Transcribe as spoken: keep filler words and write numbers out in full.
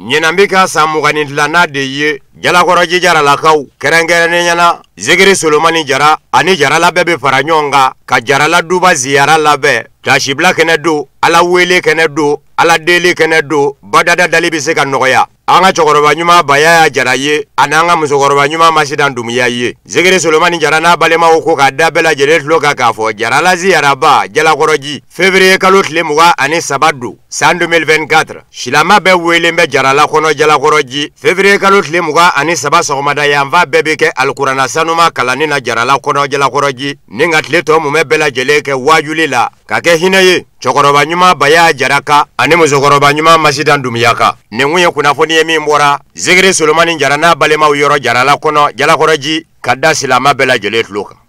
Nyenambika samugani lana de ye jalakoroji jara lakaw kerengere nyana Zegere Solomani jara ani jara labe be faranyonga ka jara la duba ziyara labe tashibla kene do ala wele kene do ala dele kene do badada dalibi se ka nogoya anga chokoroba nyuma baya jara ye ananga musokoroba nyuma masidan dumiya ye Zegere Solomani jara na balema ko ka dabela jere loka ka fo jara la ziyara ba jalakoroji février kalot le muga ani sabadu san deux mille vingt-quatre shilama be wele be jara la kono jalakoroji février kalot le muga ani saba sogomada yamba bebeke alqur'ana sanuma kalani na jara la kono jalakoroji ninga tleto mume bela jeleke wajuli la kake hinaye chokoroba nyuma baya jaraka ani musokoroba nyuma masidan dumiyaka nenguye kunafoni yemi mbora Zegere Solomani jara na balema uyoro jara la kono jalakoroji kada silama bela jele tloka